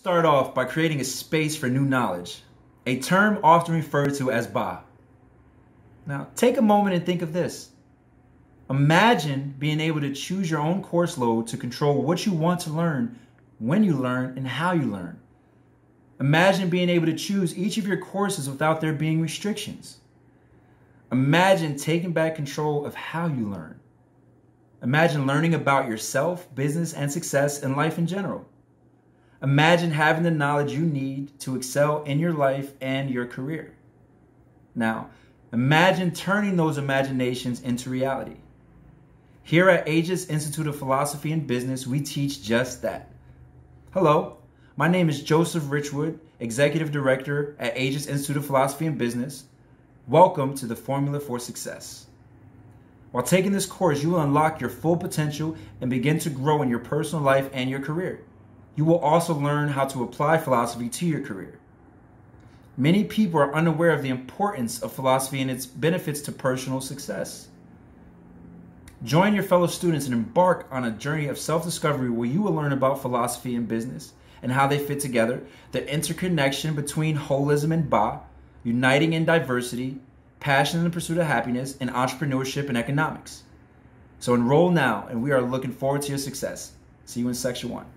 Start off by creating a space for new knowledge, a term often referred to as ba. Now, take a moment and think of this. Imagine being able to choose your own course load to control what you want to learn, when you learn, and how you learn. Imagine being able to choose each of your courses without there being restrictions. Imagine taking back control of how you learn. Imagine learning about yourself, business, and success in life in general. Imagine having the knowledge you need to excel in your life and your career. Now, imagine turning those imaginations into reality. Here at Aegis Institute of Philosophy and Business, we teach just that. Hello, my name is Joseph Richwood, Executive Director at Aegis Institute of Philosophy and Business. Welcome to the Formula for Success. While taking this course, you will unlock your full potential and begin to grow in your personal life and your career. You will also learn how to apply philosophy to your career. Many people are unaware of the importance of philosophy and its benefits to personal success. Join your fellow students and embark on a journey of self-discovery where you will learn about philosophy and business and how they fit together, the interconnection between holism and ba, uniting in diversity, passion in the pursuit of happiness, and entrepreneurship and economics. So enroll now, and we are looking forward to your success. See you in Section 1.